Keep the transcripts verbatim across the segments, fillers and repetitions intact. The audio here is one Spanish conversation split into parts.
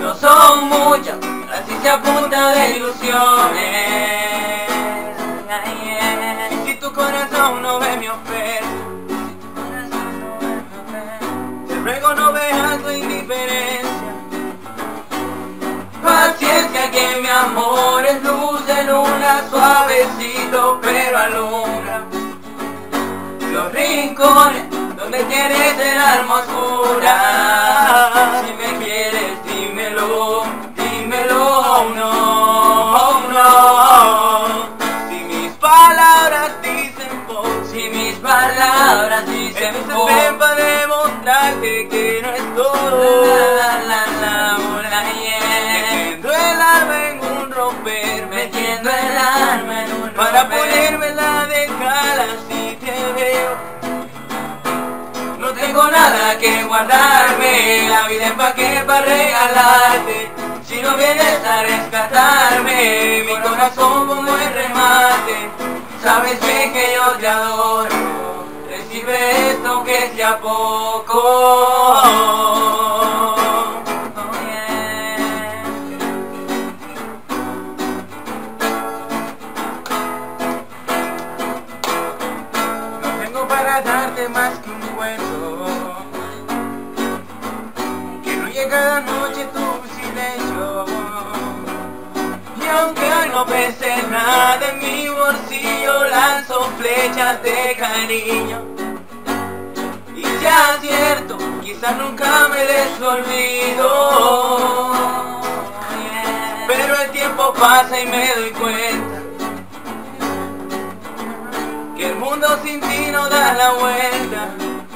no son muchas, así se apunta de ilusiones. Y si tu corazón no ve mi oferta, te ruego no veas tu indiferencia. Paciencia que mi amor es luz de luna, suavecito pero alumbra los rincones donde quieres el alma oscura. Si me quieres dímelo, dímelo, no, no. Si mis palabras dicen poco, si mis palabras dicen poco, ven para demostrarte que no es todo. La, la, la, la, yeah. Metiendo el alma en un romper, metiendo el alma en un romper, para ponérmela de cara si te veo. No tengo nada que guardarme, la vida es pa' qué, pa' regalarte. Si no vienes a rescatarme, mi corazón como el remate. Sabes bien que yo te adoro, recibe esto aunque sea poco. Oh, yeah. No tengo para darte más que un cuento, que ríe cada noche tu silencio. Y aunque hoy no pese nada en mi bolsillo, lanzo flechas de cariño. Y ya es cierto, quizás nunca me les olvido, pero el tiempo pasa y me doy cuenta que el mundo sin ti no da la vuelta.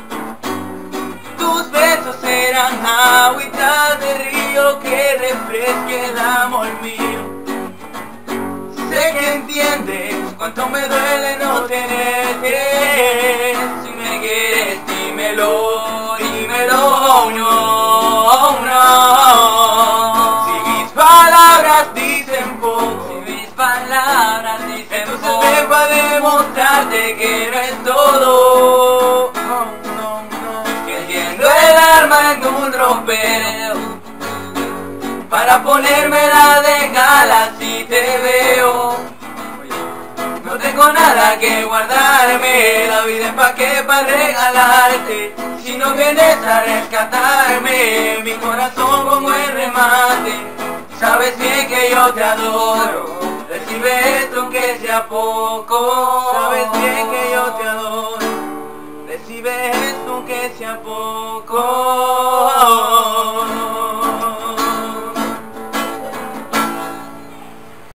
Tus besos serán agüitas de río que refresque el amor mío. Sé que entiendes cuánto me duele no tenerte. Si me quieres dímelo, dímelo, no, no. Si mis palabras dicen poco, si mis palabras dicen entonces poco, ven para demostrarte que no es todo. No, no, no. Que entiendo el alma en un romper, para ponérmela de gala si te veo. No tengo nada que guardarme, la vida es pa' qué, pa' regalarte. Si no vienes a rescatarme, mi corazón como el remate. Sabes bien que yo te adoro, recibe esto aunque sea poco. Sabes bien que yo te adoro, recibe esto aunque sea poco.